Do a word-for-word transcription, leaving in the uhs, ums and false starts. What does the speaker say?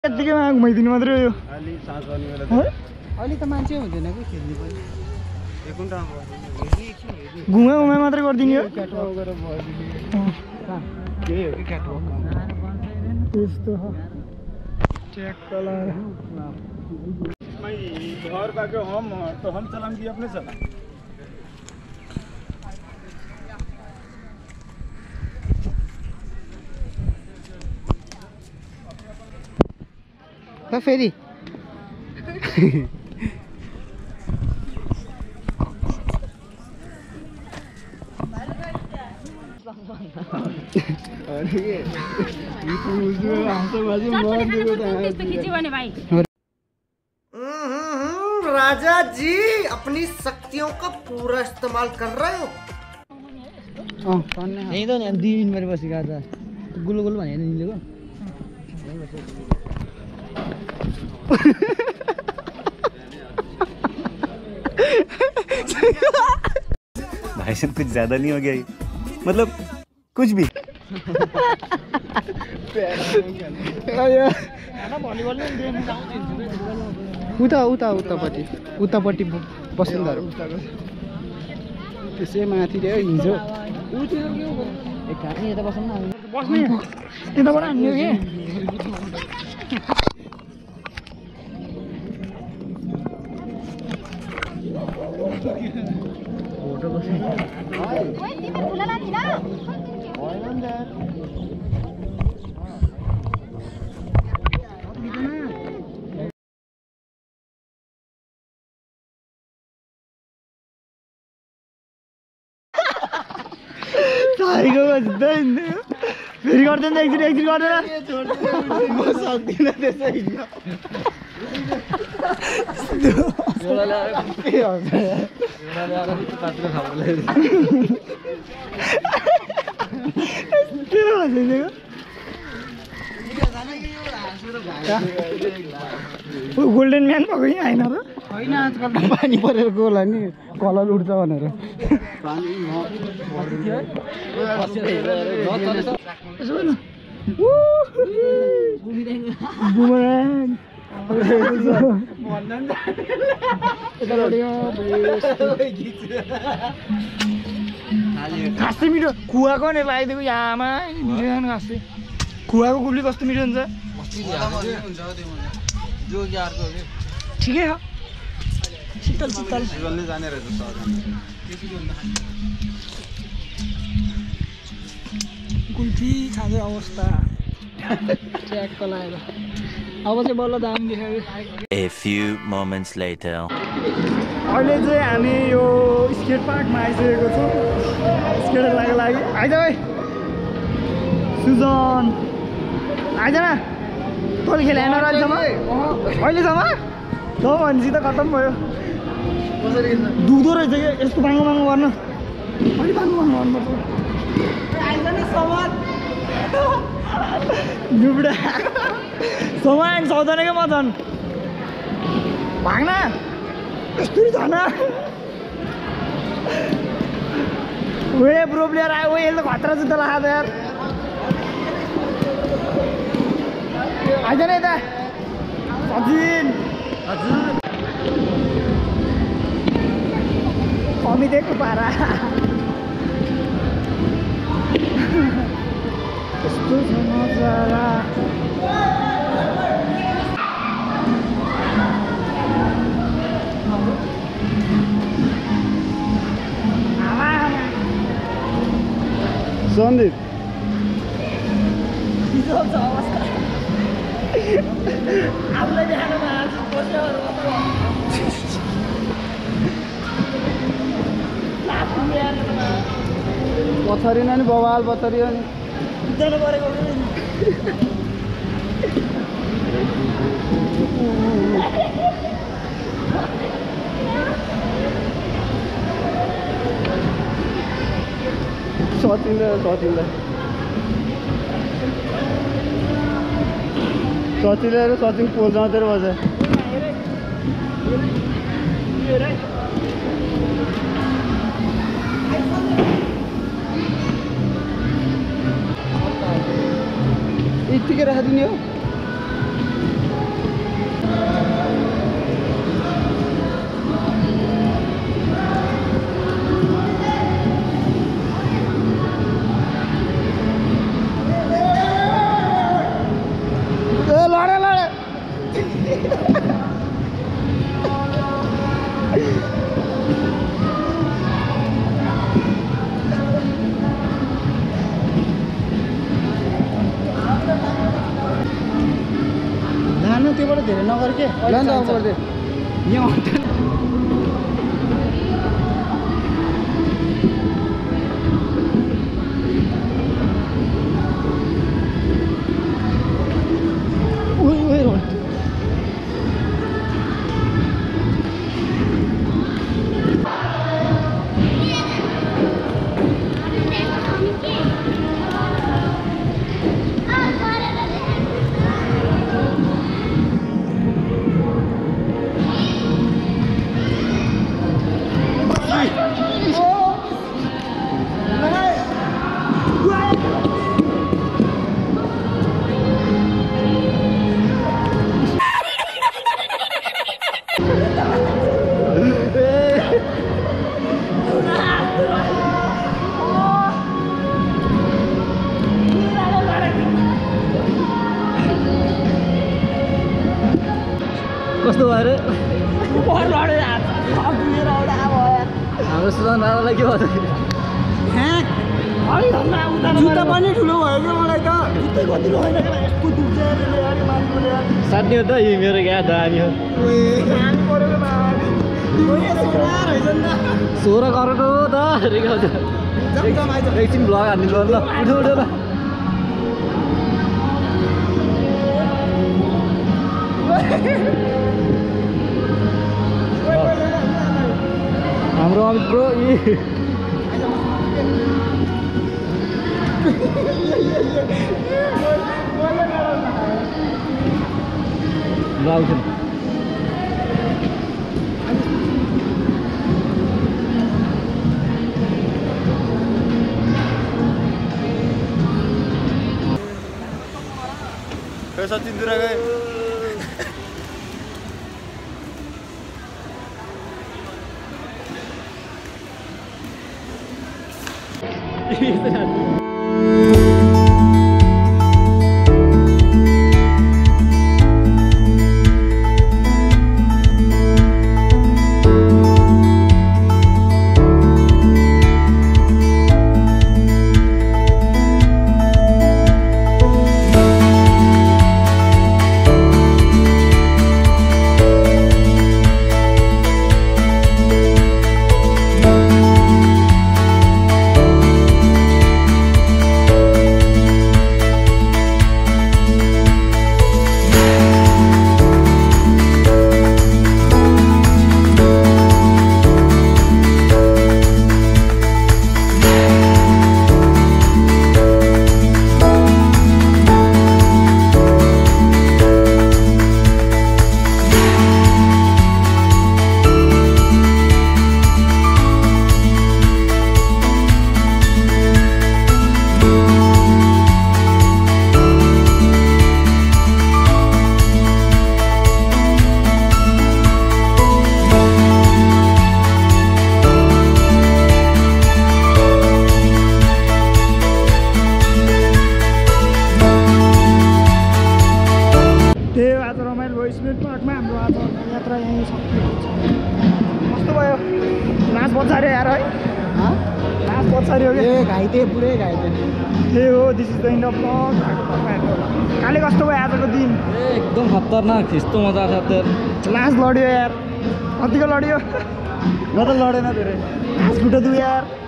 यतिकैमा घुमाइदिनु मात्रै हो अलि साँझ पर्ने बेला है अलि त मान्छे हुँदैन कि खेल्ने पनि एक घण्टा घुमा घुमा मात्रै गरिदिने हो क्याटवक गरेर भइदिनु त्यही हो कि क्याटवक त्यस्तो हो चेक कलर मैं घर बाके हम तो हम चलाएंगे अपने चला त फेरि राजा जी अपनी शक्तियों का पूरा इस्तेमाल कर रहे हो यही त नि दुई मिनट बारे बसेको आज गुलो गुलो भने निलेको भाई साहब कुछ ज्यादा नहीं हो गया ये? मतलब कुछ भी उता उता उतापट्टि उतापट्टि बसन्तहरू त्यसै माथि रे हिजो यता बस्नु बस्ने यताबाट हान्यो कि फोटो बस्ने साइको बस्दैन फेरि गर्दैन एकचोटि एकचोटि गर्दैन म सक्दिनँ त्यसै हिँड्न गोल्डन म्यान भएको यहीँ आएन र होइन आजकल पानी परेर गोल नि कलर उड्छ भनेर खासै मिठो खुवाको नि लगाइदिएको यहाँमा खासै खुवाको गुब्ली कस्तो मिठो हुन्छ ठिकै हो शीतल शीतल कुल्फी खाँदै अवस्था ट्र्याकको लगाएर अब चाहिँ बल्ल दाम देखायो A few moments later. अहिले चाहिँ हामी यो स्केट पार्कमा आइसकेको छौँ स्केटर लाग्यो लागि आइज है सुजन आइज न तैँले खेले हेर्न अहिलेसम्म अहिलेसम्म त भनेपछि त खत्तम भयो दुख्दो रहेछ कि यस्तो बाङ्गो बाङ्गो गर्न अलिक बाङ्गो बाङ्गो गर्नुपर्छ दुब्डा सामान सक्दैन क्या मदन भाग्न यस्तो झन वे प्रो प्लेयर आयो वे यसले खतरा जुत्ता लगाएको यार आइज न यता सचिन हजुर कमिदिएको पारा यस्तो छ नजारा सन्दीप आफूलाई देखाउनु पछाडि नि बवाल पछाडि नि जानु परेको सचिनलाई सचिनलाई सचिनलाई र सचिन पोज आउँदै बस्छ यतिकै राखिदिने हो जानु त्योबाट धेरै नगर के अहिले त गर्दै यहाँ कस्तो भयो रे हाम्रो सुजन दादालाई के भयो जुत्ता पनि ठुलो भयो क्या मलाई त जुत्तै कति होइन यस्तो दुख्छ साट्ने हो त यी मेरो क्या दामी हो सोह्र करोड हो त एकछिन भ्लग हान्नु ल उठ्यो उठ्यो ल हाम्रो अमित ब्रो यी लाउँछ पैसा चिन्दुरा गए पार्कमा हाम्रो आज यात्रा यहीँ सकिएको छ कस्तो भयो नाच बचार्यो यार है नाच बचार्यो कि ए घाइते पुरै घाइते ए हो this is the end of blog काले कस्तो भयो आजको दिन ए एकदम खतरनाक यस्तो मजा आएको छ लास लड्यो यार कतिको लड्यो म त लडेन धेरै लास खुट्टा दुयो यार